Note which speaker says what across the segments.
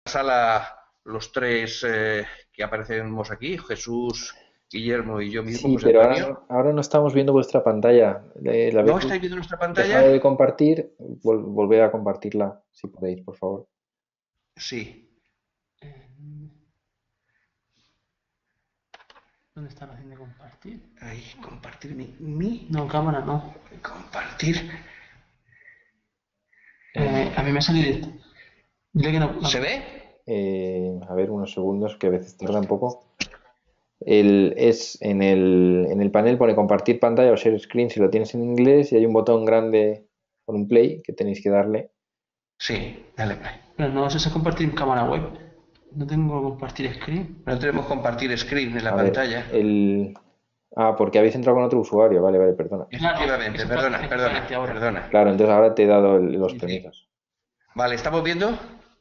Speaker 1: sala los tres que aparecemos aquí, Jesús, Guillermo y yo mismo,
Speaker 2: Sí,
Speaker 1: José
Speaker 2: pero
Speaker 1: Antonio.
Speaker 2: ahora no estamos viendo vuestra pantalla. ¿La
Speaker 1: ¿No
Speaker 2: habéis
Speaker 1: estáis viendo nuestra
Speaker 2: dejado de
Speaker 1: pantalla?
Speaker 2: compartir? Volver a compartirla, si podéis, por favor.
Speaker 1: Sí.
Speaker 3: Eh, ¿Dónde está la opción de compartir?
Speaker 1: Ahí, compartir mi
Speaker 3: No, cámara no.
Speaker 1: compartir.
Speaker 3: A mí me ha salido. Dile que no.
Speaker 1: ¿Se ve?
Speaker 2: A ver, unos segundos, que a veces tarda un poco. En el panel pone compartir pantalla o share screen si lo tienes en inglés y hay un botón grande con un play que tenéis que darle.
Speaker 1: Sí, dale play.
Speaker 3: Pero no sé si compartir en cámara web. No tengo compartir screen.
Speaker 1: No tenemos compartir screen en la
Speaker 2: A ver,
Speaker 1: pantalla.
Speaker 2: Ah, porque habéis entrado con otro usuario. Vale, vale, perdona.
Speaker 3: Claro,
Speaker 1: Efectivamente,
Speaker 3: eso
Speaker 1: perdona,
Speaker 3: está
Speaker 1: perdona,
Speaker 3: este ahora.
Speaker 1: perdona.
Speaker 2: Claro, entonces ahora te he dado los
Speaker 1: Sí, sí.
Speaker 2: permisos.
Speaker 1: Vale, ¿estamos viendo?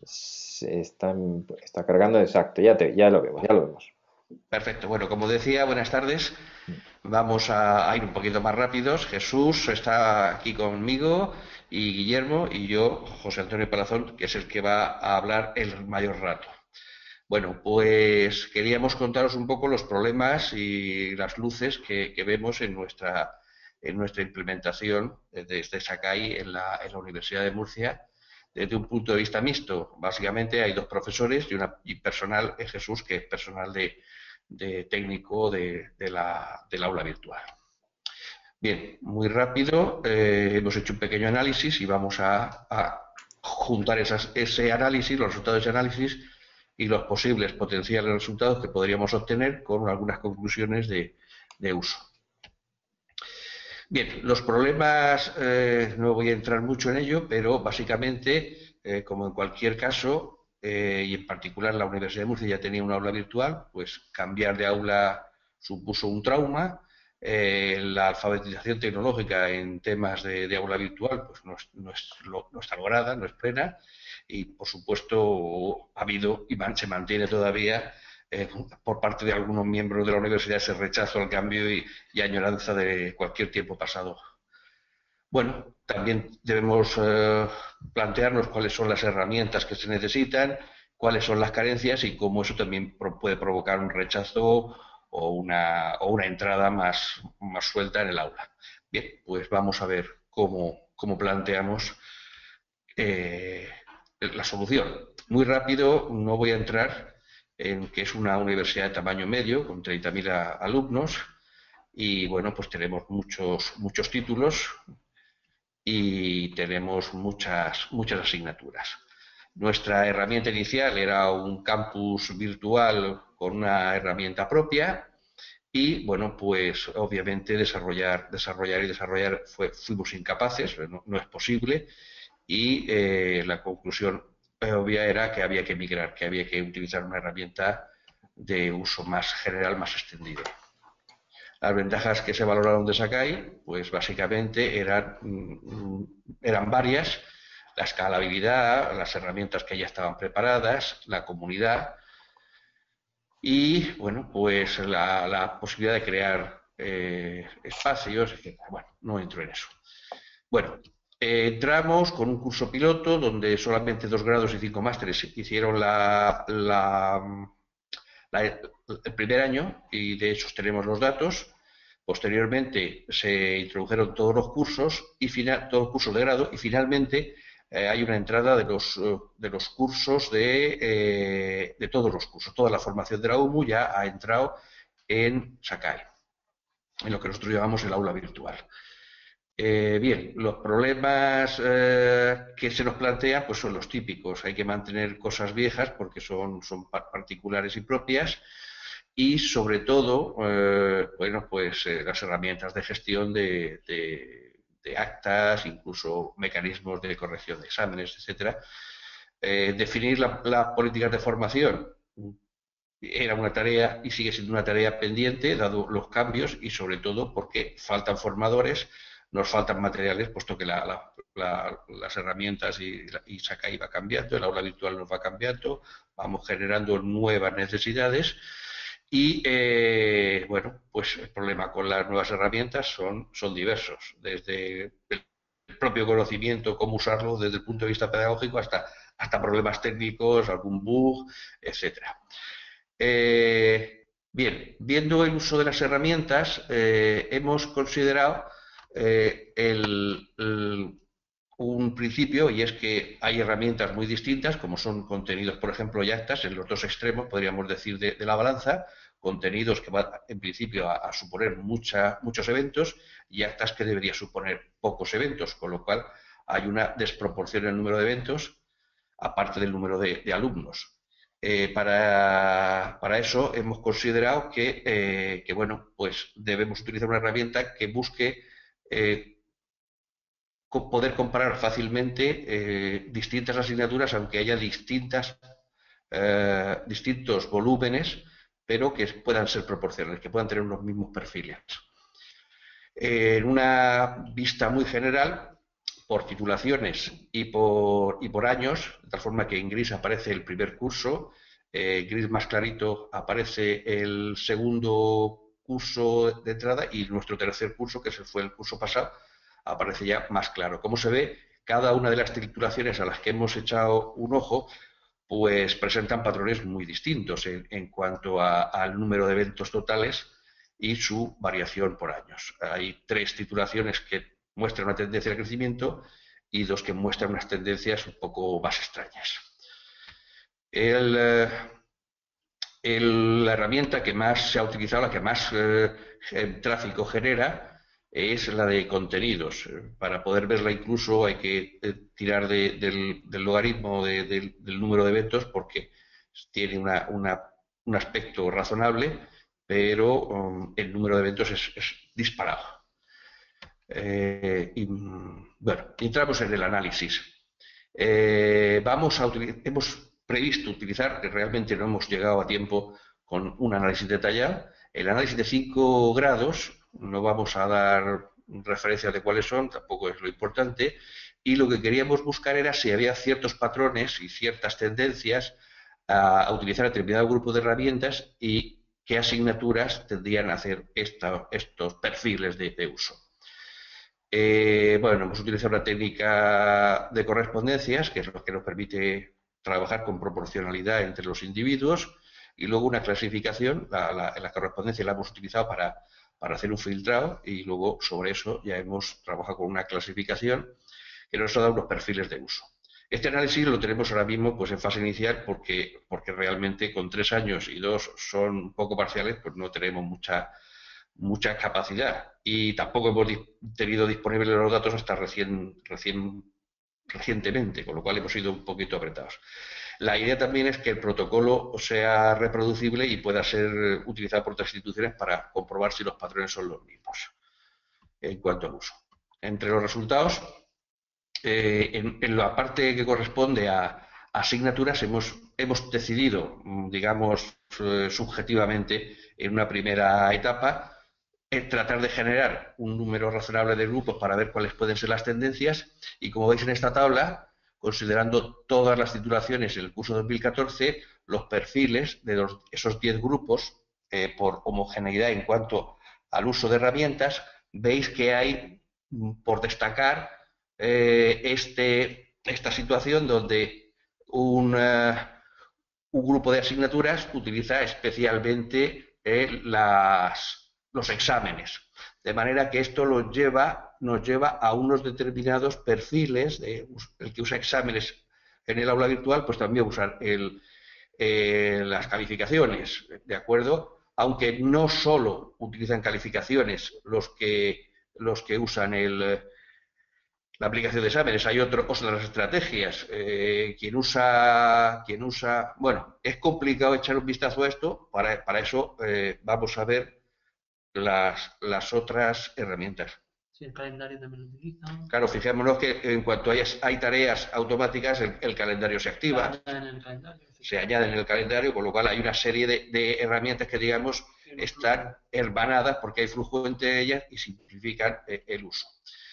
Speaker 2: Está cargando, exacto. Ya lo vemos, ya lo vemos.
Speaker 1: Perfecto. Bueno, como decía, buenas tardes. Vamos a ir un poquito más rápidos. Jesús está aquí conmigo y Guillermo y yo, José Antonio Palazón, que es el que va a hablar el mayor rato. Bueno, pues queríamos contaros un poco los problemas y las luces que vemos en nuestra implementación desde Sakai en la Universidad de Murcia desde un punto de vista mixto. Básicamente hay dos profesores y personal, Jesús, que es personal de técnico del aula virtual. Bien, muy rápido, hemos hecho un pequeño análisis y vamos a juntar ese análisis, los resultados de ese análisis y los posibles potenciales resultados que podríamos obtener con algunas conclusiones de uso. Bien, los problemas, no voy a entrar mucho en ello, pero básicamente, como en cualquier caso, y en particular la Universidad de Murcia ya tenía un aula virtual, pues cambiar de aula supuso un trauma. La alfabetización tecnológica en temas de aula virtual pues no está lograda, no es plena, y por supuesto ha habido y se mantiene todavía por parte de algunos miembros de la universidad ese rechazo al cambio y añoranza de cualquier tiempo pasado. Bueno, también debemos plantearnos cuáles son las herramientas que se necesitan, cuáles son las carencias y cómo eso también puede provocar un rechazo o una entrada más suelta en el aula. Bien, pues vamos a ver cómo planteamos la solución. Muy rápido, no voy a entrar en que es una universidad de tamaño medio, con 30.000 alumnos, y bueno, pues tenemos muchos títulos y tenemos muchas asignaturas. Nuestra herramienta inicial era un campus virtual con una herramienta propia y, bueno, pues obviamente desarrollar fuimos incapaces, no es posible y la conclusión obvia era que había que migrar, que había que utilizar una herramienta de uso más general, más extendido. Las ventajas que se valoraron de Sakai, pues básicamente eran varias: la escalabilidad, las herramientas que ya estaban preparadas, la comunidad y, bueno, pues la posibilidad de crear espacios, etc. Bueno, no entro en eso. Bueno, entramos con un curso piloto donde solamente 2 grados y 5 másteres hicieron el primer año y de hecho tenemos los datos. Posteriormente se introdujeron todos los cursos todos los cursos de grado y finalmente hay una entrada de los cursos de todos los cursos. Toda la formación de la UMU ya ha entrado en Sakai, en lo que nosotros llamamos el aula virtual. Bien, los problemas que se nos plantean pues son los típicos. Hay que mantener cosas viejas porque son particulares y propias y sobre todo, bueno, pues las herramientas de gestión de actas, incluso mecanismos de corrección de exámenes, etcétera. Definir las políticas de formación era una tarea y sigue siendo una tarea pendiente, dado los cambios y sobre todo porque faltan formadores, nos faltan materiales, puesto que las herramientas y Sakai va cambiando, el aula virtual nos va cambiando, vamos generando nuevas necesidades y, bueno, pues el problema con las nuevas herramientas son diversos, desde el propio conocimiento, cómo usarlo desde el punto de vista pedagógico, hasta hasta problemas técnicos, algún bug, etcétera. Bien, viendo el uso de las herramientas, hemos considerado un principio, y es que hay herramientas muy distintas, como son contenidos, por ejemplo, y actas, en los dos extremos, podríamos decir, de la balanza, contenidos que van, en principio, a suponer muchos eventos, y actas que deberían suponer pocos eventos, con lo cual hay una desproporción en el número de eventos, aparte del número de alumnos. Para eso hemos considerado que, bueno, pues debemos utilizar una herramienta que busque poder comparar fácilmente distintas asignaturas, aunque haya distintos volúmenes, pero que puedan ser proporcionales, que puedan tener los mismos perfiles. En una vista muy general, por titulaciones y por años, de tal forma que en gris aparece el primer curso, en gris más clarito aparece el segundo curso de entrada, y nuestro tercer curso, que fue el curso pasado, aparece ya más claro. Como se ve, cada una de las titulaciones a las que hemos echado un ojo, pues presentan patrones muy distintos en cuanto al número de eventos totales y su variación por años. Hay 3 titulaciones que muestran una tendencia de crecimiento y 2 que muestran unas tendencias un poco más extrañas. La herramienta que más se ha utilizado, la que más tráfico genera, es la de contenidos. Para poder verla incluso hay que tirar del logaritmo del número de eventos, porque tiene un aspecto razonable, pero el número de eventos es disparado. Bueno, entramos en el análisis. Hemos previsto utilizar, que realmente no hemos llegado a tiempo con un análisis detallado, el análisis de 5 grados. No vamos a dar referencias de cuáles son, tampoco es lo importante, y lo que queríamos buscar era si había ciertos patrones y ciertas tendencias a utilizar determinado grupo de herramientas y qué asignaturas tendrían a hacer estos perfiles de uso. Bueno, hemos utilizado una técnica de correspondencias, que es lo que nos permite trabajar con proporcionalidad entre los individuos, y luego una clasificación. La correspondencia la hemos utilizado para hacer un filtrado, y luego sobre eso ya hemos trabajado con una clasificación que nos ha dado unos perfiles de uso. Este análisis lo tenemos ahora mismo pues en fase inicial, porque realmente con 3 años y 2 son un poco parciales, pues no tenemos mucha capacidad, y tampoco hemos tenido disponibles los datos hasta recientemente, con lo cual hemos sido un poquito apretados. La idea también es que el protocolo sea reproducible y pueda ser utilizado por otras instituciones para comprobar si los patrones son los mismos en cuanto al uso. Entre los resultados, en la parte que corresponde a asignaturas, hemos decidido, digamos, subjetivamente, en una primera etapa, tratar de generar un número razonable de grupos para ver cuáles pueden ser las tendencias, y como veis en esta tabla, considerando todas las titulaciones en el curso 2014, los perfiles de esos 10 grupos, por homogeneidad en cuanto al uso de herramientas, veis que hay, por destacar, esta situación donde un grupo de asignaturas utiliza especialmente los exámenes, de manera que esto nos lleva a unos determinados perfiles. El que usa exámenes en el aula virtual, pues también usar las calificaciones, ¿de acuerdo? Aunque no solo utilizan calificaciones los que usan la aplicación de exámenes, hay otras estrategias. Quien usa, bueno, es complicado echar un vistazo a esto. Para eso vamos a ver las otras herramientas.
Speaker 3: Sí, el calendario también lo utilizan.
Speaker 1: Claro, fijémonos que en cuanto hay tareas automáticas, el calendario se activa, se añade en el calendario, con lo cual hay una serie de herramientas que, digamos, están hermanadas porque hay flujo entre ellas y simplifican el uso.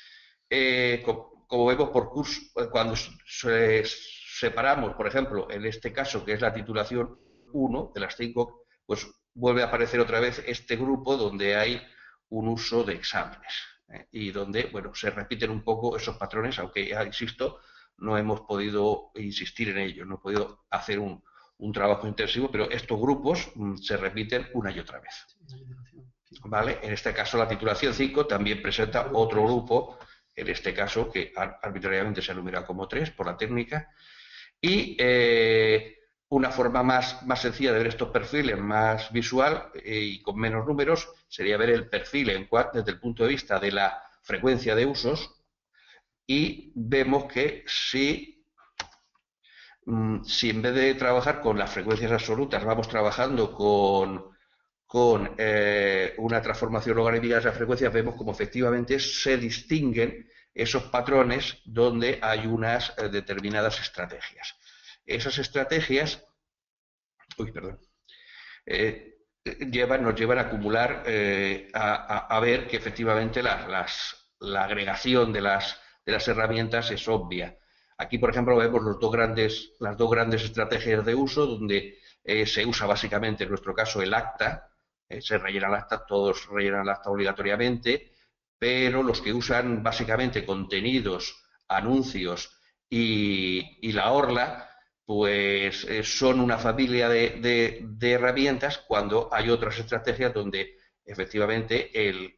Speaker 1: Como vemos por curso, cuando separamos, por ejemplo, en este caso, que es la titulación 1 de las 5, pues vuelve a aparecer otra vez este grupo donde hay un uso de exámenes, y donde, bueno, se repiten un poco esos patrones, aunque ya insisto, no hemos podido insistir en ello, no he podido hacer un trabajo intensivo, pero estos grupos se repiten una y otra vez. ¿Vale? En este caso la titulación 5 también presenta otro grupo, en este caso que arbitrariamente se enumera como 3 por la técnica, y una forma más sencilla de ver estos perfiles, más visual y con menos números, sería ver el perfil desde el punto de vista de la frecuencia de usos, y vemos que si en vez de trabajar con las frecuencias absolutas vamos trabajando con una transformación logarítmica de esas frecuencias, vemos como efectivamente se distinguen esos patrones donde hay unas determinadas estrategias. Esas estrategias nos llevan a acumular, a ver que efectivamente la agregación de las herramientas es obvia. Aquí, por ejemplo, vemos las dos grandes estrategias de uso, donde se usa básicamente, en nuestro caso, el acta. Se rellena el acta, todos rellenan el acta obligatoriamente, pero los que usan básicamente contenidos, anuncios y la orla, pues son una familia de herramientas, cuando hay otras estrategias donde efectivamente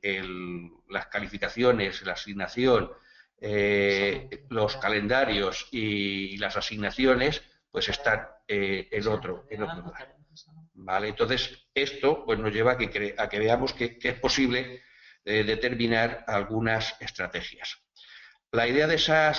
Speaker 1: las calificaciones, la asignación, los calendarios y las asignaciones pues están en otro lugar. ¿Vale? Entonces, esto pues, nos lleva a que veamos que es posible determinar algunas estrategias. La idea de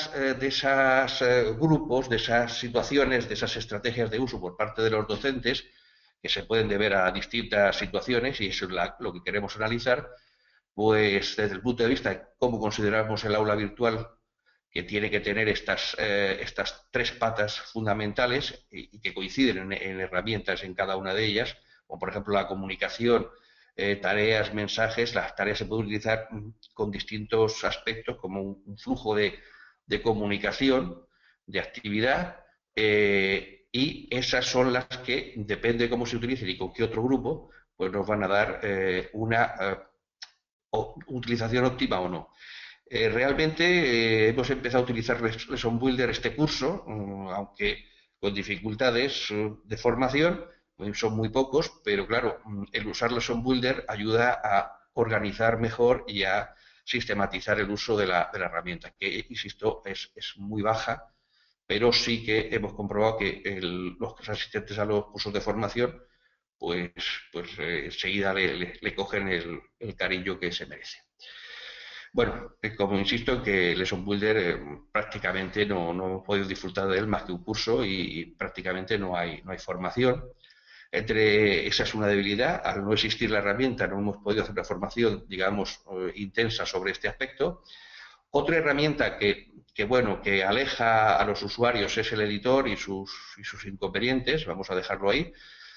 Speaker 1: esos grupos, de esas situaciones, de esas estrategias de uso por parte de los docentes, que se pueden deber a distintas situaciones, y eso es lo que queremos analizar, pues desde el punto de vista de cómo consideramos el aula virtual, que tiene que tener estas 3 patas fundamentales y que coinciden en herramientas en cada una de ellas, como por ejemplo la comunicación, tareas, mensajes. Las tareas se pueden utilizar con distintos aspectos, como un flujo de comunicación, de actividad, y esas son las que, depende de cómo se utilicen y con qué otro grupo, pues nos van a dar una utilización óptima o no. Realmente hemos empezado a utilizar Lesson Builder este curso, aunque con dificultades de formación, son muy pocos, pero claro, el usar Lesson Builder ayuda a organizar mejor y a sistematizar el uso de la herramienta, que, insisto, es muy baja, pero sí que hemos comprobado que los asistentes a los cursos de formación pues enseguida le cogen el cariño que se merece. Bueno, como insisto en que Lesson Builder prácticamente no hemos podido disfrutar de él más que un curso, y prácticamente no hay formación. Esa es una debilidad. Al no existir la herramienta no hemos podido hacer una formación, digamos, intensa sobre este aspecto. Otra herramienta que aleja a los usuarios es el editor y sus inconvenientes. Vamos a dejarlo ahí.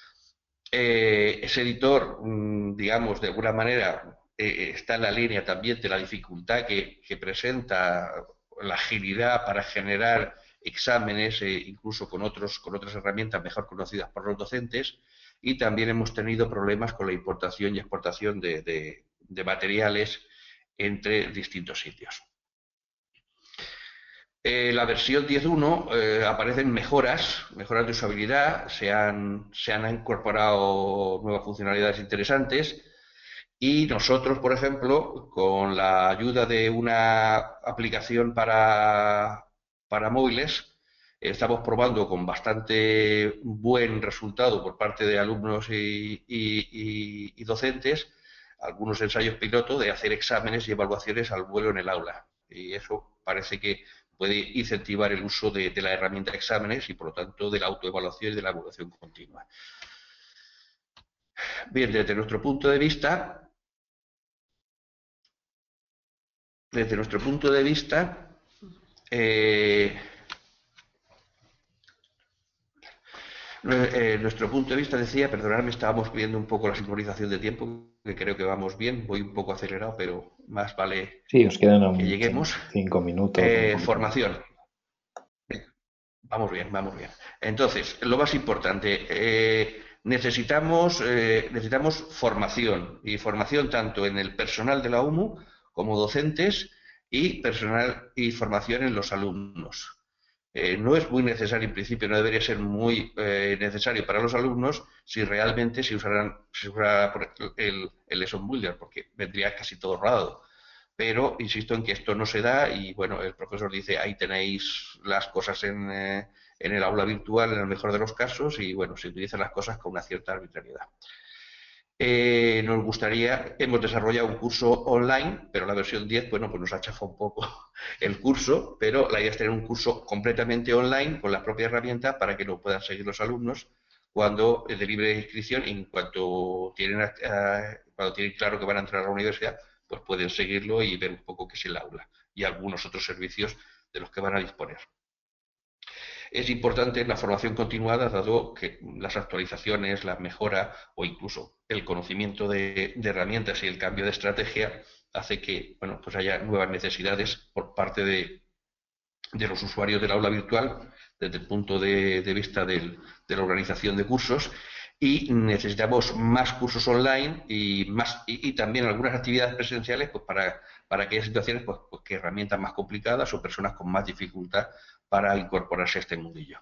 Speaker 1: Ese editor, digamos, de alguna manera está en la línea también de la dificultad que presenta la agilidad para generar exámenes, incluso con otras herramientas mejor conocidas por los docentes, y también hemos tenido problemas con la importación y exportación de materiales entre distintos sitios. La versión 10.1 aparecen mejoras de usabilidad, se han incorporado nuevas funcionalidades interesantes, y nosotros, por ejemplo, con la ayuda de una aplicación para móviles, estamos probando con bastante buen resultado por parte de alumnos y docentes algunos ensayos piloto de hacer exámenes y evaluaciones al vuelo en el aula, y eso parece que puede incentivar el uso de la herramienta de exámenes y, por lo tanto, de la autoevaluación y de la evaluación continua. Bien, desde nuestro punto de vista, decía, perdonadme, estábamos viendo un poco la sincronización de tiempo, que creo que vamos bien, voy un poco acelerado, pero más vale
Speaker 2: sí, os quedan
Speaker 1: que lleguemos.
Speaker 2: 5 minutos.
Speaker 1: Formación. Vamos bien. Entonces, lo más importante, necesitamos formación, y formación tanto en el personal de la UMU como docentes, y formación en los alumnos. No es muy necesario, en principio no debería ser muy necesario para los alumnos si realmente se usara por ejemplo, el Lesson Builder, porque vendría casi todo rodado. Pero insisto en que esto no se da y bueno, el profesor dice, ahí tenéis las cosas en el aula virtual en el mejor de los casos y bueno, se utilizan las cosas con una cierta arbitrariedad. Nos gustaría, hemos desarrollado un curso online, pero la versión 10, bueno, pues nos ha chafado un poco el curso, pero la idea es tener un curso completamente online con la propia herramienta para que lo puedan seguir los alumnos cuando de libre inscripción, en cuando tienen claro que van a entrar a la universidad, pues pueden seguirlo y ver un poco qué es el aula y algunos otros servicios de los que van a disponer. Es importante la formación continuada, dado que las actualizaciones, la mejora o incluso el conocimiento de herramientas y el cambio de estrategia hace que bueno, pues haya nuevas necesidades por parte de los usuarios del aula virtual desde el punto de vista de la organización de cursos y necesitamos más cursos online y también algunas actividades presenciales pues para aquellas situaciones pues que herramientas más complicadas o personas con más dificultad para incorporarse a este mundillo.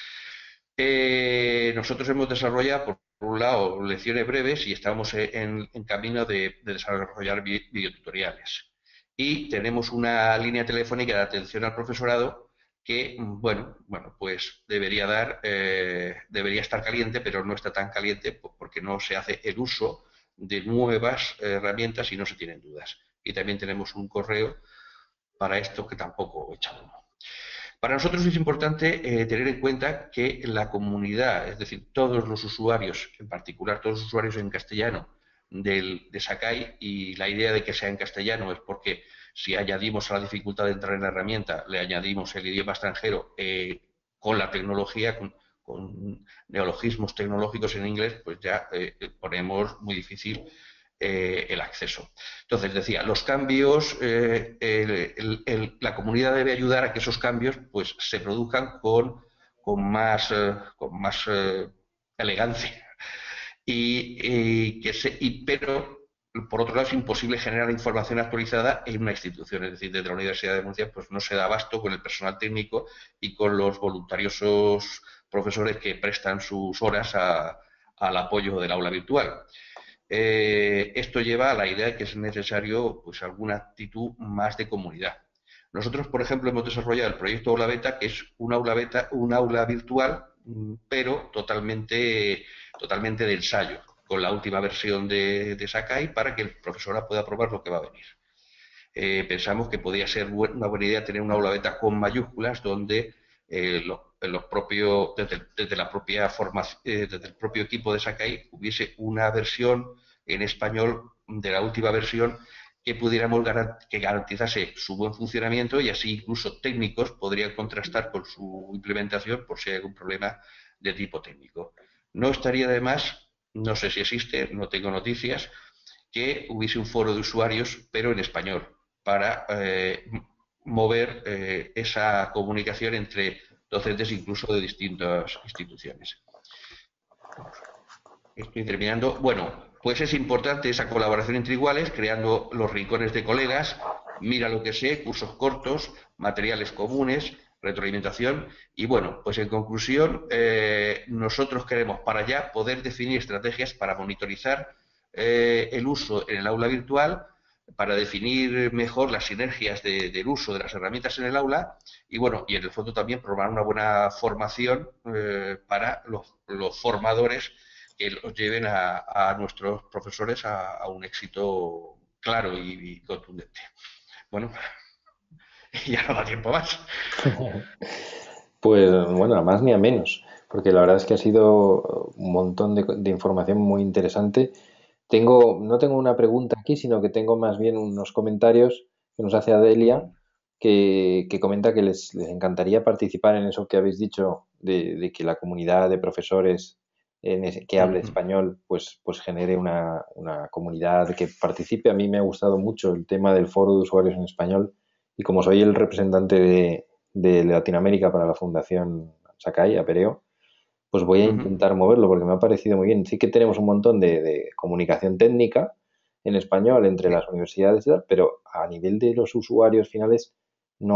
Speaker 1: Nosotros hemos desarrollado, por un lado, lecciones breves y estamos en camino de desarrollar videotutoriales. Y tenemos una línea telefónica de atención al profesorado que, bueno, pues debería estar caliente, pero no está tan caliente porque no se hace el uso de nuevas herramientas y no se tienen dudas. Y también tenemos un correo para esto que tampoco he echado. Para nosotros es importante tener en cuenta que la comunidad, es decir, todos los usuarios, en particular todos los usuarios en castellano de Sakai, y la idea de que sea en castellano es porque si añadimos a la dificultad de entrar en la herramienta, le añadimos el idioma extranjero con la tecnología, con neologismos tecnológicos en inglés, pues ya ponemos muy difícil el acceso. Entonces, decía, los cambios, la comunidad debe ayudar a que esos cambios pues, se produzcan con más elegancia. Pero, por otro lado, es imposible generar información actualizada en una institución. Es decir, desde la Universidad de Murcia pues, no se da abasto con el personal técnico y con los voluntariosos profesores que prestan sus horas al apoyo del aula virtual. Esto lleva a la idea de que es necesario pues, alguna actitud más de comunidad. Nosotros, por ejemplo, hemos desarrollado el proyecto Aula Beta, que es un aula virtual, pero totalmente de ensayo, con la última versión de Sakai para que el profesor pueda probar lo que va a venir. Pensamos que podría ser una buena idea tener un aula beta con mayúsculas donde desde la propia formación, desde el propio equipo de Sakai hubiese una versión en español de la última versión que garantizase su buen funcionamiento y así incluso técnicos podrían contrastar con su implementación por si hay algún problema de tipo técnico. No estaría de más, no sé si existe, no tengo noticias, que hubiese un foro de usuarios, pero en español, para mover esa comunicación entre docentes incluso de distintas instituciones. Estoy terminando. Bueno, pues es importante esa colaboración entre iguales, creando los rincones de colegas, mira lo que sé, cursos cortos, materiales comunes, retroalimentación. Y bueno, pues en conclusión, nosotros queremos para allá poder definir estrategias para monitorizar el uso en el aula virtual, para definir mejor las sinergias del uso de las herramientas en el aula y bueno, y en el fondo también programar una buena formación para los formadores que los lleven a nuestros profesores a un éxito claro y contundente. Bueno, ya no da tiempo más.
Speaker 2: Pues bueno, a más ni a menos, porque la verdad es que ha sido un montón de información muy interesante. No tengo una pregunta aquí, sino que tengo más bien unos comentarios que nos hace Adelia, que comenta que les encantaría participar en eso que habéis dicho, de que la comunidad de profesores que hable español, pues genere una comunidad que participe. A mí me ha gustado mucho el tema del foro de usuarios en español y como soy el representante de Latinoamérica para la Fundación Sakai, Apereo, pues voy a intentar moverlo porque me ha parecido muy bien. Sí que tenemos un montón de comunicación técnica en español entre las universidades y tal, pero a nivel de los usuarios finales no hay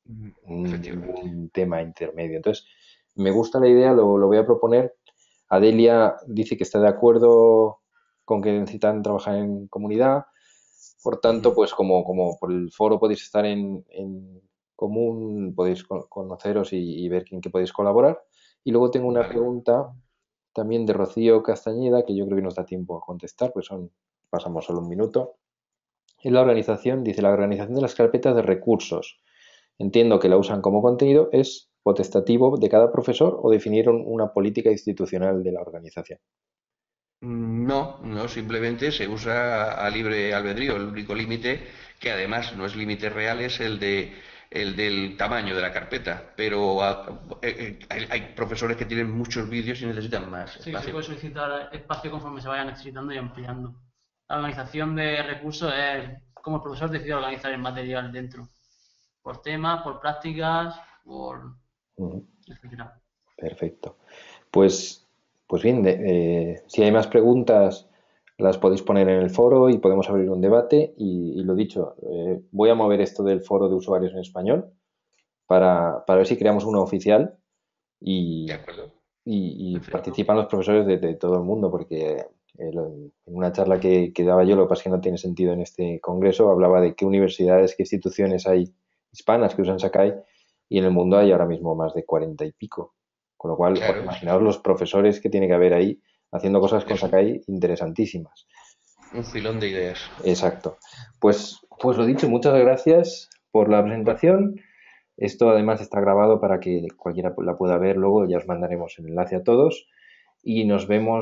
Speaker 1: Efectivamente.
Speaker 2: ningún tema intermedio. Entonces, me gusta la idea, lo voy a proponer. Adelia dice que está de acuerdo con que necesitan trabajar en comunidad. Por tanto,
Speaker 1: Ujú.
Speaker 2: pues como por el foro podéis estar en común, podéis conoceros y ver en qué podéis colaborar. Y luego tengo una
Speaker 1: Vale.
Speaker 2: pregunta también de Rocío Castañeda, que yo creo que nos da tiempo a contestar, pues pasamos solo un minuto. En la organización, dice, la organización de las carpetas de recursos. Entiendo que la usan como contenido, ¿es potestativo de cada profesor o definieron una política institucional de la organización?
Speaker 1: No, no, simplemente se usa a libre albedrío. El único límite, que además no es límite real, es el del tamaño de la carpeta. Pero hay profesores que tienen muchos vídeos y necesitan más
Speaker 3: Sí, se
Speaker 1: espacio.
Speaker 3: puede solicitar espacio conforme se vaya necesitando y ampliando. La organización de recursos es como el profesor decide organizar el material dentro, por temas, por prácticas, por
Speaker 2: Ujú,
Speaker 3: etcétera.
Speaker 2: perfecto. Pues, pues bien, si hay más preguntas, las podéis poner en el foro y podemos abrir un debate. Y lo dicho, voy a mover esto del foro de usuarios en español para ver si creamos uno oficial
Speaker 1: ¿De
Speaker 2: y,
Speaker 1: acuerdo?
Speaker 2: y
Speaker 1: Perfecto.
Speaker 2: participan los profesores de todo el mundo, porque en una charla que daba yo, lo que pasa es que no tiene sentido en este congreso, hablaba de qué universidades, qué instituciones hay hispanas que usan Sakai, y en el mundo hay ahora mismo más de 40 y pico. Con lo cual,
Speaker 1: Claro, sí,
Speaker 2: imaginaos
Speaker 1: sí.
Speaker 2: los profesores que tiene que haber ahí haciendo cosas con
Speaker 1: Es un,
Speaker 2: Sakai interesantísimas.
Speaker 1: un filón de ideas.
Speaker 2: Exacto. Pues lo dicho, muchas gracias por la
Speaker 1: Pues
Speaker 2: presentación. Esto además está grabado para que cualquiera la pueda ver luego, ya os mandaremos el enlace a todos y nos vemos